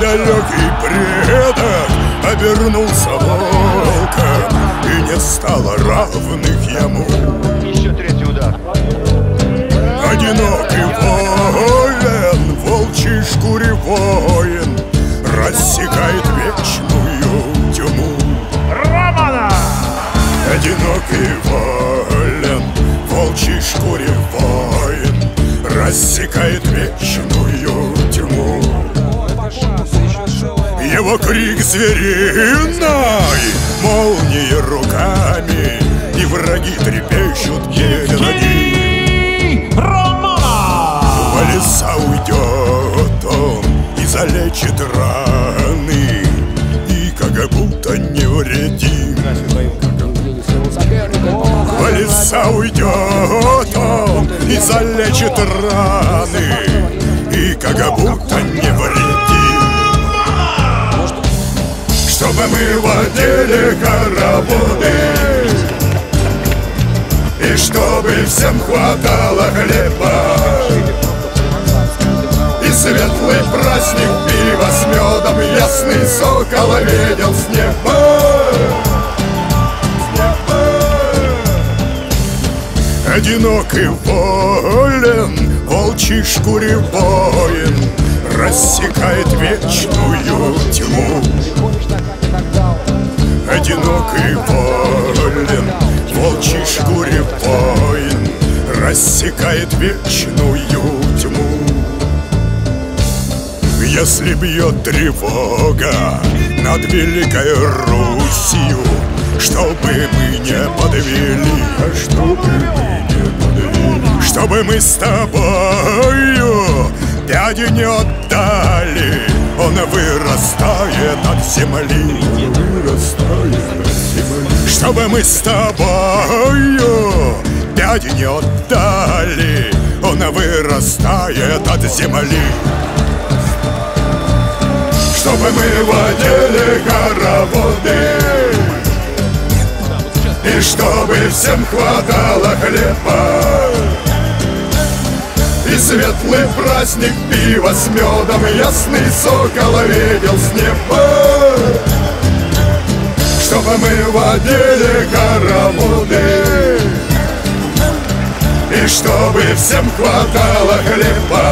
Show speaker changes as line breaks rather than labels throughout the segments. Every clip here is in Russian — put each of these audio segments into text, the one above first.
далекий предок обернулся волком, и не стало равных ему.
Еще третий удар.
Одинокий воин, в волчьей шкуре воин, рассекает вечную тьму.
Романа!
Одинокий воин, в волчьей шкуре воин, рассекает вечную тьму. Его крик звериный, молнии руками, и враги трепещут еле на ним. В леса уйдет он и залечит раны, и как будто невредим. В леса уйдет он и залечит раны, и как будто невредим. Чтобы мы водили хороводы, и чтобы всем хватало хлеба, и светлый праздник пива с медом ясный сокол видел с неба. Одинокий воин, в волчьей шкуре воин, рассекает вечную тьму. Одинокий воин, в волчьей шкуре воин, рассекает вечную тьму. Если бьет тревога над великой Русью, чтобы мы не подвели, чтобы мы с тобою пяди не отдали, он вырастает от земли. Чтобы мы с тобою пяди не отдали, он вырастает от земли. Чтобы мы водили хороводы, и чтобы всем хватало хлеба, и светлый праздник пива с медом ясный сокол видел с неба. Чтобы мы водили хороводы, и чтобы всем хватало хлеба,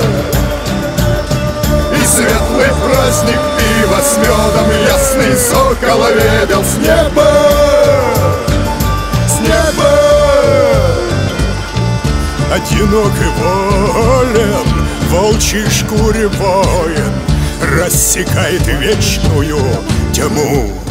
и светлый праздник пива с медом ясный сокол видел с неба. С неба. Одинокий воин, в волчьей шкуре воин, рассекает вечную тьму.